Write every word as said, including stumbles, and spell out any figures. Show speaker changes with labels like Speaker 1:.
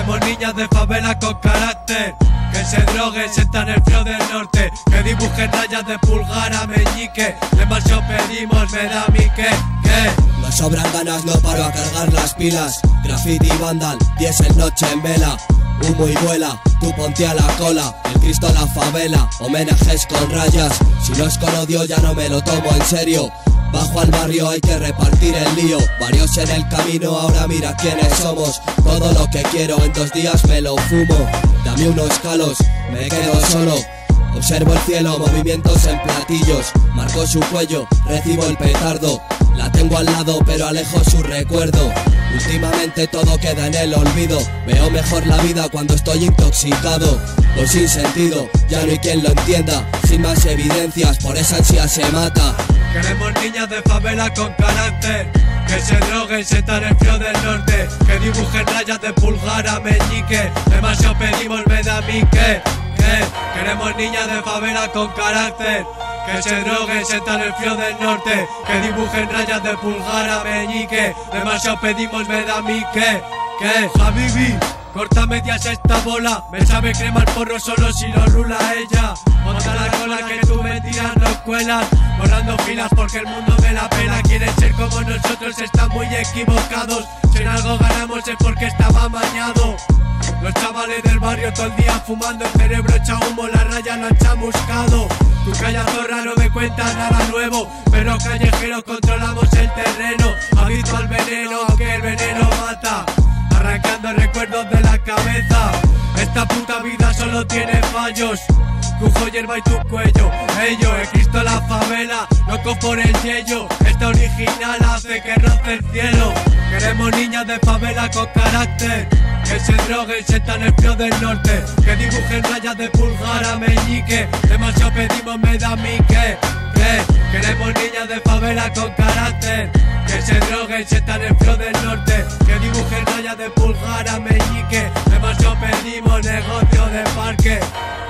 Speaker 1: Queremos niñas de favela con carácter, que se droguen, sientan el frío del norte, que dibujen rayas de pulgar a meñique. Demasiado pedimos, me da a mí que, que
Speaker 2: me sobran ganas, no paro a cargar las pilas. Graffiti vandal, diésel noche en vela. Humo y vuela, tú ponte a la cola. El Cristo a la favela, homenajes con rayas. Si no es con odio ya no me lo tomo en serio. Bajo al barrio hay que repartir el lío. Varios en el camino, ahora mira quiénes somos. Todo lo que quiero en dos días me lo fumo. Dame unos calos, me quedo solo. Observo el cielo, movimientos en platillos. Marco su cuello, recibo el petardo. La tengo al lado pero alejo su recuerdo. Últimamente todo queda en el olvido. Veo mejor la vida cuando estoy intoxicado. Voy sin sentido, ya no hay quien lo entienda. Sin más evidencias, por esa ansia se mata.
Speaker 1: Queremos niñas de favela con carácter, que se droguen, sientan el frío del norte, que dibujen rayas de pulgar a meñique. Demasiado pedimos, me da a mí que, que queremos niñas de favela con carácter, que se droguen, sientan el frío del norte, que dibujen rayas de pulgar a meñique. Demasiado pedimos, me da a mí que, que Habibi, corta medias esta bola. Me sabe crema el porro solo si lo rula ella. Monta la cola que tus mentiras no cuelan, borrando filas porque el mundo me la pela. Quieren ser como nosotros, están muy equivocados. Si en algo ganamos es porque estaba amañado. Los chavales del barrio todo el día fumando, el cerebro echa humo, la raya lo han chamuscado. Tu calla zorra no me cuenta nada nuevo, pero callejeros controlamos el terreno. Adicto al veneno, aunque el veneno mata, arrancando recuerdos de la cabeza. Esta puta vida solo tiene fallos. Cujo, hierba y tu cuello. Ello, el Cristo a la favela, loco por el yello. Esta original hace que roce el cielo. Queremos niñas de favela con carácter, que se droguen, sientan el frío del norte, que dibujen rayas de pulgar a meñique. Demasiado pedimos, me da a mí que, que queremos niñas de favela con carácter, que se droguen, sientan el frío del norte, que dibujen rayas de pulgar a meñique. Demasiado pedimos, negocio de parque.